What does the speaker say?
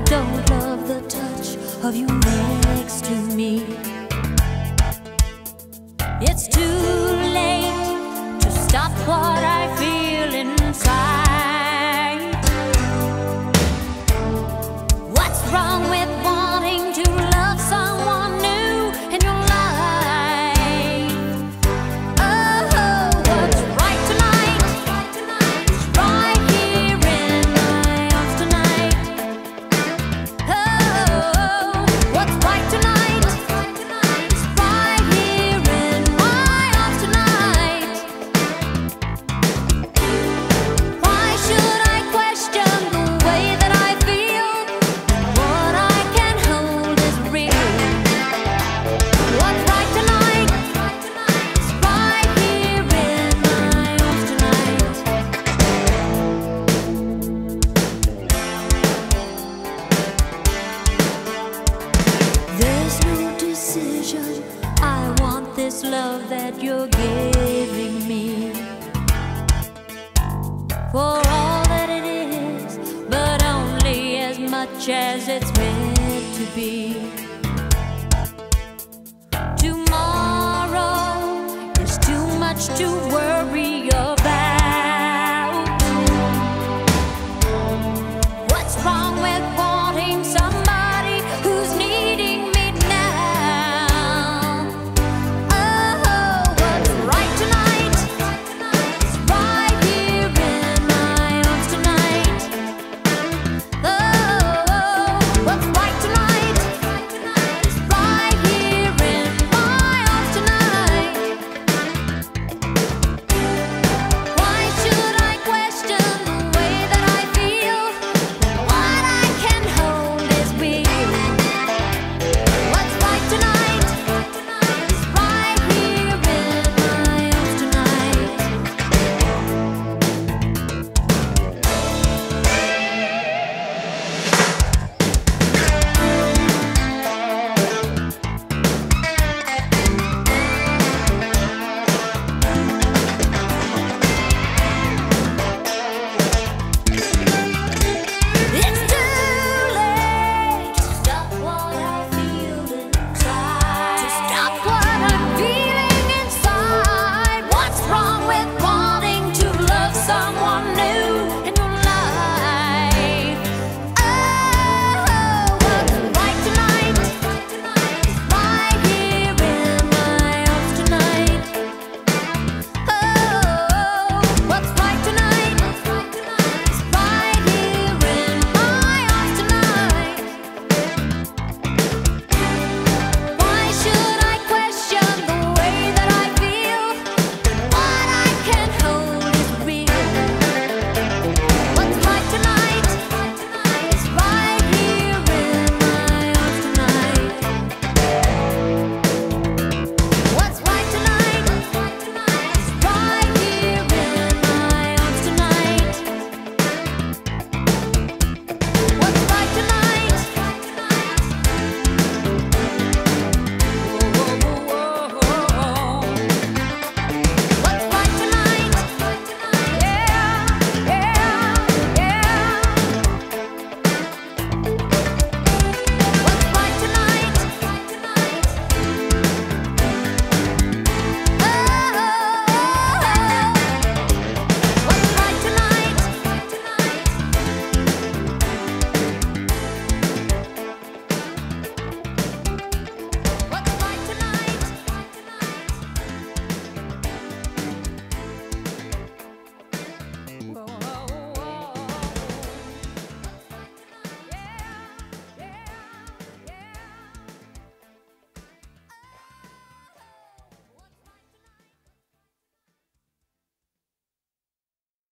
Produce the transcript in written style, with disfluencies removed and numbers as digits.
don't love the touch of you next to me. It's too late to stop what I feel inside. What's wrong with wanting to love someone new in your life? Oh, what's right tonight is right here in my arms tonight. Oh, what's right tonight is right here in my arms tonight. Why should I question the way that I feel? What I can hold is real. What's right tonight is right here in my arms tonight. There's no decision. I want this love that you're giving me for all that it is, but only as much as it's meant to be. Tomorrow is too much to